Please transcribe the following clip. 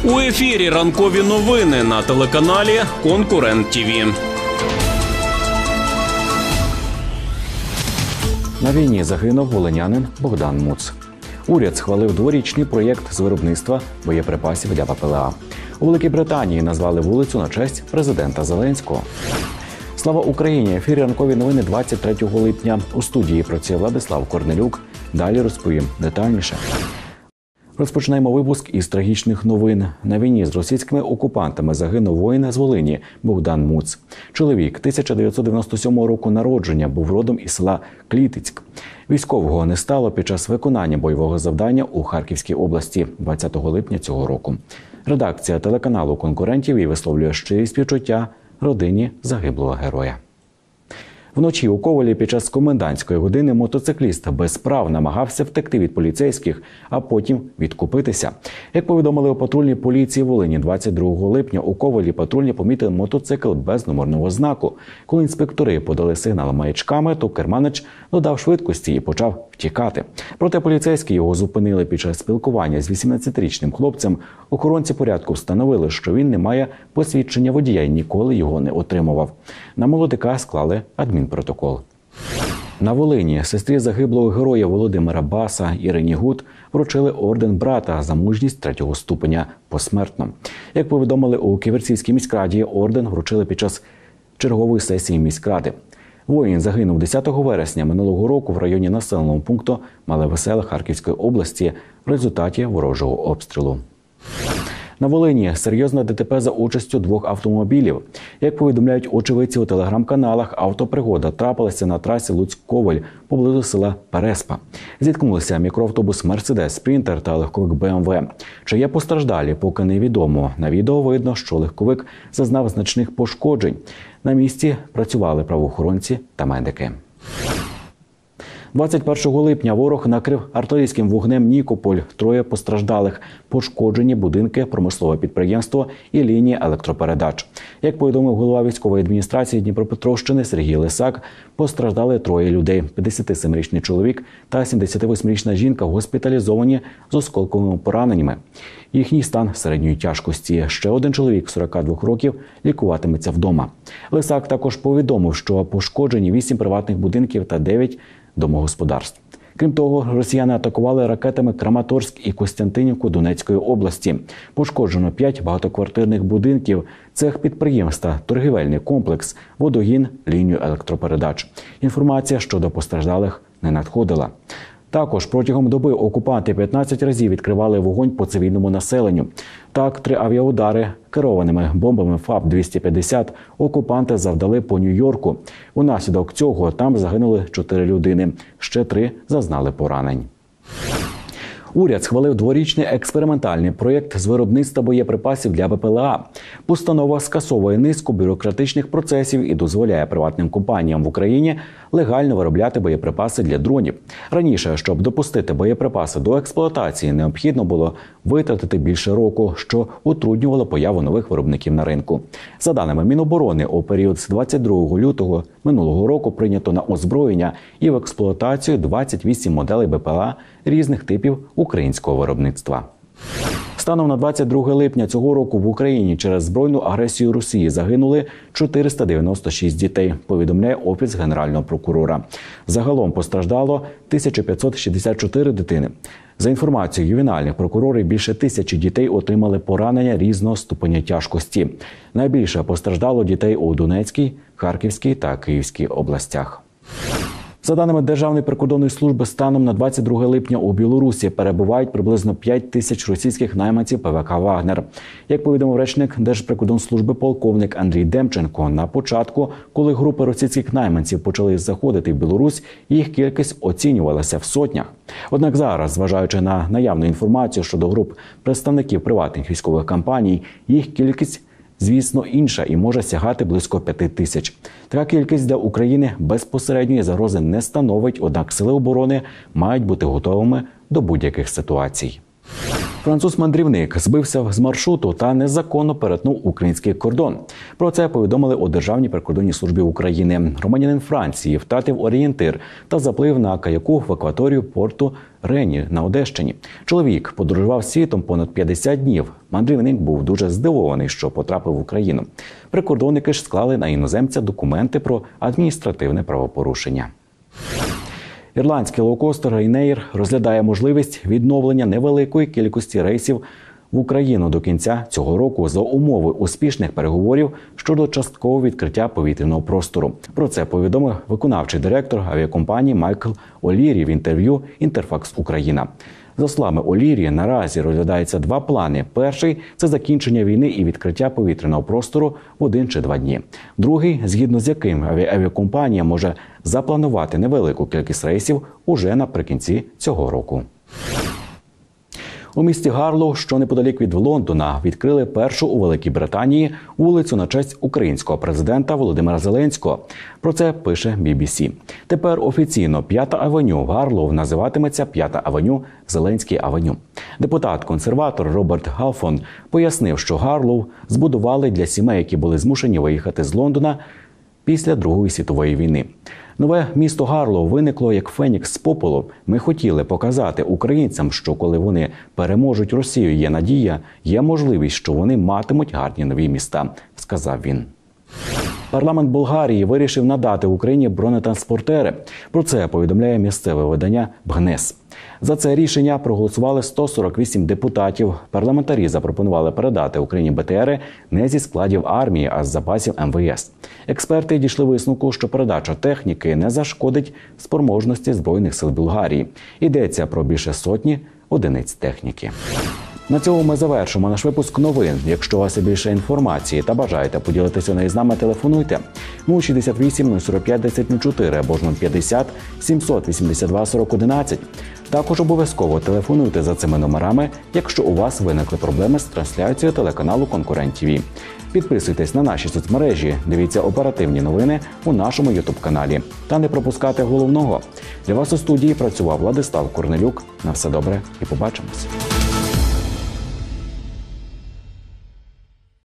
У ефірі ранкові новини на телеканалі «Конкурент ТІВІ». На війні загинув волинянин Богдан Муц. Уряд схвалив дворічний проєкт з виробництва боєприпасів для ППЛА. У Великій Британії назвали вулицю на честь президента Зеленського. Слава Україні! Ефірі ранкові новини 23 липня. У студії працює Владислав Корнелюк. Далі розповім детальніше. Розпочинаємо випуск із трагічних новин. На війні з російськими окупантами загинув воїн з Волині Богдан Муц. Чоловік 1997 року народження, був родом із села Клітицьк. Військового не стало під час виконання бойового завдання у Харківській області 20 липня цього року. Редакція телеканалу «Конкурентів» і висловлює щирі співчуття родині загиблого героя. Вночі у Ковелі під час комендантської години мотоцикліст без прав намагався втекти від поліцейських, а потім відкупитися. Як повідомили у патрульній поліції Волині, 22 липня у Ковелі патрульні помітили мотоцикл без номерного знаку. Коли інспектори подали сигнал маячками, то керманич додав швидкості і почав втікати. Проте поліцейські його зупинили під час спілкування з 18-річним хлопцем. Охоронці порядку встановили, що він не має посвідчення водія і ніколи його не отримував. На молодика склали адмінпротокол. На Волині сестрі загиблого героя Володимира Баса Ірині Гуд вручили орден брата за мужність 3-го ступеня посмертно. Як повідомили у Ківерцівській міськраді, орден вручили під час чергової сесії міськради. Воїн загинув 10 вересня минулого року в районі населеного пункту Мале Веселе Харківської області в результаті ворожого обстрілу. На Волині серйозне ДТП за участю 2 автомобілів. Як повідомляють очевидці у телеграм-каналах, автопригода трапилася на трасі Луцьк-Ковель поблизу села Переспа. Зіткнулися мікроавтобус «Мерседес Спрінтер» та легковик «БМВ». Чи є постраждалі, поки невідомо. На відео видно, що легковик зазнав значних пошкоджень. На місці працювали правоохоронці та медики. 21 липня ворог накрив артилерійським вогнем Нікополь. 3 постраждалих. Пошкоджені будинки, промислове підприємство і лінії електропередач. Як повідомив голова військової адміністрації Дніпропетровщини Сергій Лисак, постраждали 3 людей. 57-річний чоловік та 78-річна жінка госпіталізовані з осколковими пораненнями. Їхній стан середньої тяжкості. Ще один чоловік 42 років лікуватиметься вдома. Лисак також повідомив, що пошкоджені 8 приватних будинків та 9 домогосподарств. Крім того, росіяни атакували ракетами Краматорськ і Костянтинівку Донецької області. Пошкоджено 5 багатоквартирних будинків, цех підприємства, торгівельний комплекс, водогін, лінію електропередач. Інформація щодо постраждалих не надходила. Також протягом доби окупанти 15 разів відкривали вогонь по цивільному населенню. Так, 3 авіаудари керованими бомбами ФАП-250 окупанти завдали по Нью-Йорку. Унаслідок цього там загинули 4 людини, ще 3 зазнали поранень. Уряд схвалив дворічний експериментальний проєкт з виробництва боєприпасів для БПЛА. Постанова скасовує низку бюрократичних процесів і дозволяє приватним компаніям в Україні легально виробляти боєприпаси для дронів. Раніше, щоб допустити боєприпаси до експлуатації, необхідно було витратити більше року, що утруднювало появу нових виробників на ринку. За даними Міноборони, у період з 22 лютого минулого року прийнято на озброєння і в експлуатацію 28 моделей БПЛА різних типів українського виробництва. Станом на 22 липня цього року в Україні через збройну агресію Росії загинули 496 дітей, повідомляє Офіс Генерального прокурора. Загалом постраждало 1564 дитини. За інформацією ювенальних прокурорів, більше 1000 дітей отримали поранення різного ступеня тяжкості. Найбільше постраждало дітей у Донецькій, Харківській та Київській областях. За даними Державної прикордонної служби, станом на 22 липня у Білорусі перебувають приблизно 5000 російських найманців ПВК «Вагнер». Як повідомив речник Держприкордонслужби полковник Андрій Демченко, на початку, коли групи російських найманців почали заходити в Білорусь, їх кількість оцінювалася в сотнях. Однак зараз, зважаючи на наявну інформацію щодо груп представників приватних військових компаній, їх кількість звісно, інша і може сягати близько 5000. Така кількість для України безпосередньої загрози не становить, однак сили оборони мають бути готовими до будь-яких ситуацій. Француз-мандрівник збився з маршруту та незаконно перетнув український кордон. Про це повідомили у Державній прикордонній службі України. Громадянин Франції втратив орієнтир та заплив на каяку в акваторію порту Рені на Одещині. Чоловік подорожував світом понад 50 днів. Мандрівник був дуже здивований, що потрапив в Україну. Прикордонники ж склали на іноземця документи про адміністративне правопорушення. Ірландський лоукостер Ryanair розглядає можливість відновлення невеликої кількості рейсів в Україну до кінця цього року за умови успішних переговорів щодо часткового відкриття повітряного простору. Про це повідомив виконавчий директор авіакомпанії Майкл Олірі в інтерв'ю «Інтерфакс Україна». За словами Олірі, наразі розглядаються два плани. Перший – це закінчення війни і відкриття повітряного простору в 1 чи 2 дні. Другий – згідно з яким авіакомпанія може запланувати невелику кількість рейсів уже наприкінці цього року. У місті Гарлоу, що неподалік від Лондона, відкрили першу у Великій Британії вулицю на честь українського президента Володимира Зеленського. Про це пише BBC. Тепер офіційно 5-та авеню в Гарлоу називатиметься 5-та авеню Зеленський авеню. Депутат-консерватор Роберт Галфон пояснив, що Гарлоу збудували для сімей, які були змушені виїхати з Лондона після Другої світової війни. Нове місто Гарлоу виникло як фенікс з попелу. Ми хотіли показати українцям, що коли вони переможуть Росію, є надія, є можливість, що вони матимуть гарні нові міста, сказав він. Парламент Болгарії вирішив надати Україні бронетранспортери. Про це повідомляє місцеве видання БГНЕС. За це рішення проголосували 148 депутатів. Парламентарі запропонували передати Україні БТРи не зі складів армії, а з запасів МВС. Експерти дійшли висновку, що передача техніки не зашкодить спроможності Збройних сил Болгарії. Йдеться про більше сотні одиниць техніки. На цьому ми завершимо наш випуск новин. Якщо у вас є більше інформації та бажаєте поділитися нею з нами, телефонуйте 068 045 1004 або 050 782 40 11. Також обов'язково телефонуйте за цими номерами, якщо у вас виникли проблеми з трансляцією телеканалу «Конкурент ТВ». Підписуйтесь на наші соцмережі, дивіться оперативні новини у нашому YouTube-каналі. Та не пропускайте головного. Для вас у студії працював Владислав Корнелюк. На все добре і побачимось.